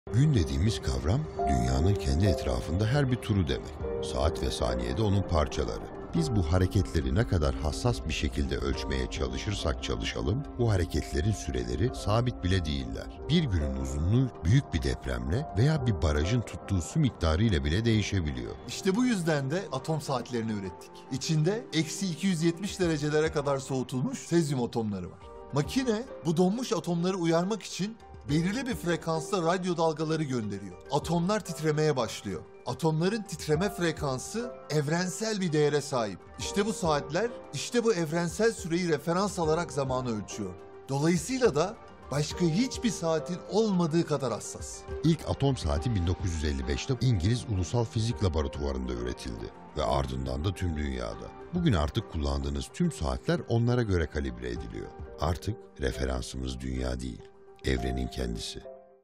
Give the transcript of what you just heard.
Gün dediğimiz kavram, dünyanın kendi etrafında her bir turu demek. Saat ve saniyede onun parçaları. Biz bu hareketleri ne kadar hassas bir şekilde ölçmeye çalışırsak çalışalım, bu hareketlerin süreleri sabit bile değiller. Bir günün uzunluğu büyük bir depremle veya bir barajın tuttuğu su miktarıyla bile değişebiliyor. İşte bu yüzden de atom saatlerini ürettik. İçinde eksi 270 derecelere kadar soğutulmuş sezyum atomları var. Makine bu donmuş atomları uyarmak için belirli bir frekansta radyo dalgaları gönderiyor. Atomlar titremeye başlıyor. Atomların titreme frekansı evrensel bir değere sahip. İşte bu saatler, işte bu evrensel süreyi referans alarak zamanı ölçüyor. Dolayısıyla da başka hiçbir saatin olmadığı kadar hassas. İlk atom saati 1955'te İngiliz Ulusal Fizik Laboratuvarı'nda üretildi ve ardından da tüm dünyada. Bugün artık kullandığınız tüm saatler onlara göre kalibre ediliyor. Artık referansımız dünya değil, evrenin kendisi.